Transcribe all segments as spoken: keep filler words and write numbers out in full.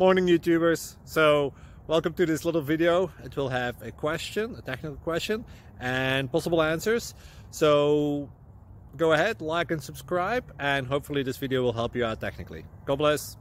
Morning YouTubers. So welcome to this little video. It will have a question, a technical question, and possible answers. So go ahead, like and subscribe, and hopefully this video will help you out technically. God bless.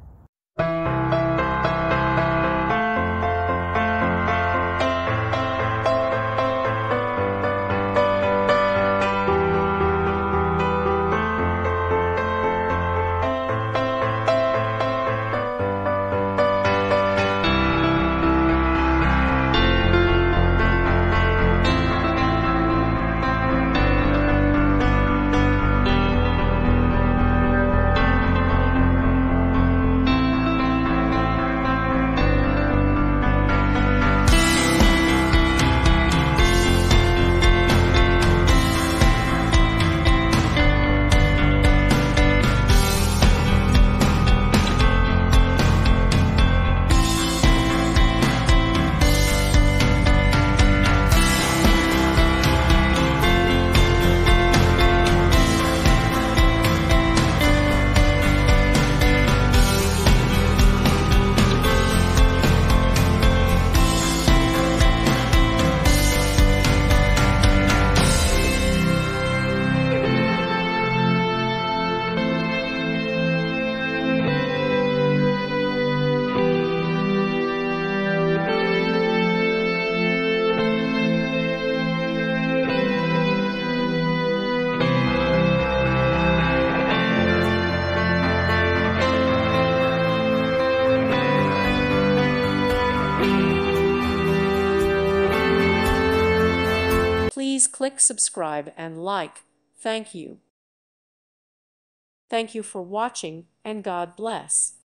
Please click subscribe and like. Thank you. Thank you for watching, and God bless.